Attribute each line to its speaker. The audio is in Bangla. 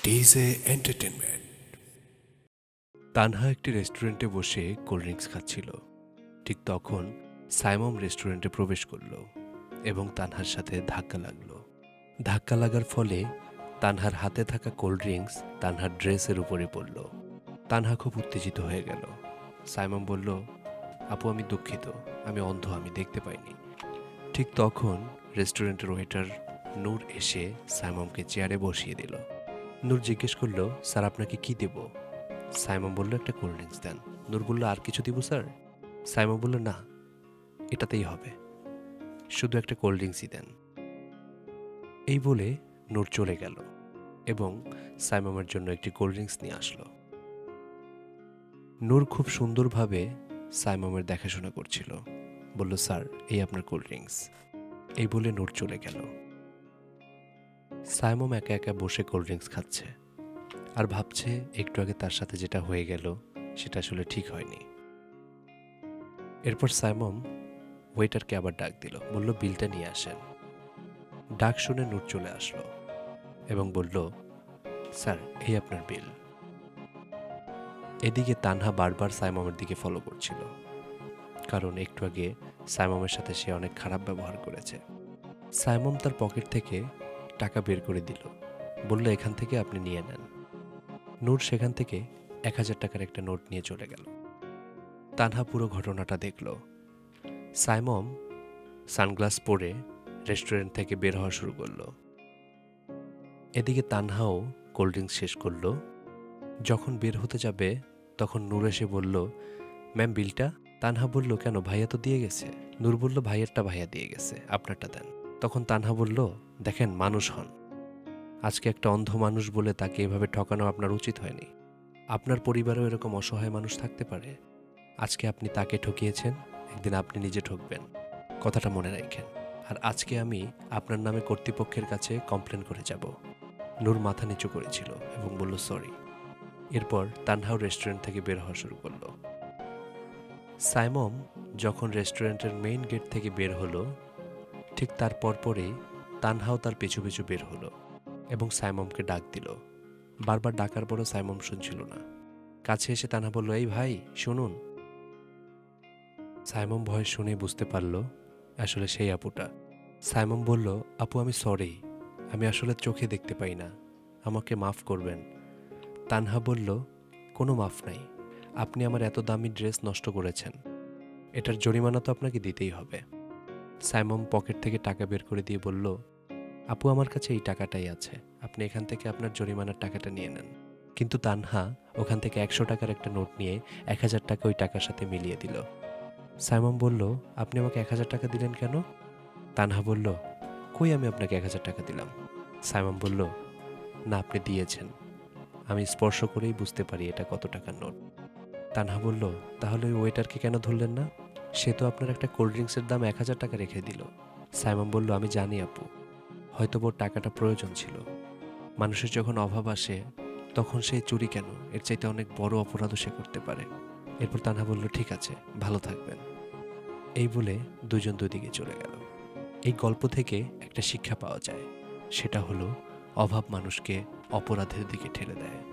Speaker 1: DJ entertainment.
Speaker 2: তানহা একটি রেস্টুরেন্টে বসে কোল্ড ড্রিঙ্কস খাচ্ছিল। ঠিক তখন সাইমম রেস্টুরেন্টে প্রবেশ করল এবং তানহার সাথে ধাক্কা লাগলো। ধাক্কা লাগার ফলে তানহার হাতে থাকা কোল্ড ড্রিঙ্কস তানহার ড্রেসের উপরে পড়ল। তানহা খুব উত্তেজিত হয়ে গেল। সাইমম বলল, আপু আমি দুঃখিত, আমি অন্ধ, আমি দেখতে পাইনি। ঠিক তখন রেস্টুরেন্টের ওয়েটার নূর এসে সাইমমকে চেয়ারে বসিয়ে দিল। নূর জিজ্ঞেস করল, স্যার আপনাকে কি দেব? সাইমম বলল, একটা কোল্ড ড্রিঙ্কস দেন। নূর বলল, আর কিছু দিব স্যার? সাইমম বলল, না, এটাতেই হবে, শুধু একটা কোল্ড ড্রিঙ্কসই দেন। এই বলে নূর চলে গেল এবং সাইমমের জন্য একটি কোল্ড ড্রিঙ্কস নিয়ে আসলো। নূর খুব সুন্দরভাবে সাইমমের দেখাশোনা করছিল। বলল, স্যার এই আপনার কোল্ড ড্রিঙ্কস। এই বলে নূর চলে গেল। সাইমম একা একা বসে কোল্ড ড্রিঙ্কস খাচ্ছে আর ভাবছে একটু আগে তার সাথে যেটা হয়ে গেল সেটা আসলে ঠিক হয়নি। এরপর সাইমম ওয়েটারকে আবার ডাক দিল, বলল, বিলটা নিয়ে আসেন। ডাক শুনে নূর চলে আসলো এবং বলল, স্যার এই আপনার বিল। এদিকে তানহা বারবার সাইমমের দিকে ফলো করছিল, কারণ একটু আগে সাইমমের সাথে সে অনেক খারাপ ব্যবহার করেছে। সাইমম তার পকেট থেকে টাকা বের করে দিল, বলল, এখান থেকে আপনি নিয়ে নেন। নূর সেখান থেকে 1000 টাকার একটা নোট নিয়ে চলে গেল। তানহা পুরো ঘটনাটা দেখল। সাইমম সানগ্লাস পরে রেস্টুরেন্ট থেকে বের হওয়া শুরু করল। এদিকে তানহাও কোল্ড ড্রিঙ্কস শেষ করল। যখন বের হতে যাবে তখন নূর এসে বলল, ম্যাম বিলটা? তানহা বলল, কেন, ভাইয়া তো দিয়ে গেছে। নূর বলল, ভাইয়েরটা ভাইয়া দিয়ে গেছে, আপনারটা দেন। তখন তানহা বলল, দেখেন, মানুষ হন, আজকে একটা অন্ধ মানুষ বলে তাকে এভাবে ঠকানো আপনার উচিত হয়নি। আপনার পরিবারেও এরকম অসহায় মানুষ থাকতে পারে। আজকে আপনি তাকে ঠকিয়েছেন, একদিন আপনি নিজে ঠকবেন, কথাটা মনে রাখেন। আর আজকে আমি আপনার নামে কর্তৃপক্ষের কাছে কমপ্লেন করে যাব। নূর মাথা নিচু করেছিল এবং বলল, সরি। এরপর তানহাও রেস্টুরেন্ট থেকে বের হওয়া শুরু করল। সাইমম যখন রেস্টুরেন্টের মেইন গেট থেকে বের হলো, ঠিক তার পরপরই তানহাও তার পিছু পিছু বের হলো এবং সাইমমকে ডাক দিল। বারবার ডাকার পরও সাইমম শুনছিল না। কাছে এসে তানহা বলল, এই ভাই শুনুন। সাইমম ভয় শুনে বুঝতে পারল আসলে সেই আপুটা। সাইমম বলল, আপু আমি সরি, আমি আসলে চোখে দেখতে পাই না, আমাকে মাফ করবেন। তানহা বলল, কোনো মাফ নাই, আপনি আমার এত দামি ড্রেস নষ্ট করেছেন, এটার জরিমানা তো আপনাকে দিতেই হবে। সাইমম পকেট থেকে টাকা বের করে দিয়ে বলল, আপু আমার কাছে এই টাকাটাই আছে, আপনি এখান থেকে আপনার জরিমানার টাকাটা নিয়ে নেন। কিন্তু তানহা ওখান থেকে 100 টাকার একটা নোট নিয়ে 1000 টাকা ওই টাকার সাথে মিলিয়ে দিল। সাইমম বলল, আপনি আমাকে 1000 টাকা দিলেন কেন? তানহা বলল, কই আমি আপনাকে 1000 টাকা দিলাম? সাইমম বলল, না আপনি দিয়েছেন, আমি স্পর্শ করেই বুঝতে পারি এটা কত টাকার নোট। তানহা বলল, তাহলে ওই ওয়েটারকে কেন ধরলেন না? সে তো আপনার একটা কোল্ড ড্রিঙ্কসের দাম 1000 টাকা রেখে দিল। সাইমম বলল, আমি জানি আপু, হয়তো ওর টাকাটা প্রয়োজন ছিল। মানুষের যখন অভাব আসে তখন সে চুরি কেন, এর চাইতে অনেক বড় অপরাধও সে করতে পারে। এরপর তানহা বলল, ঠিক আছে, ভালো থাকবেন। এই বলে দুজন দুদিকে চলে গেল। এই গল্প থেকে একটা শিক্ষা পাওয়া যায়, সেটা হলো অভাব মানুষকে অপরাধের দিকে ঠেলে দেয়।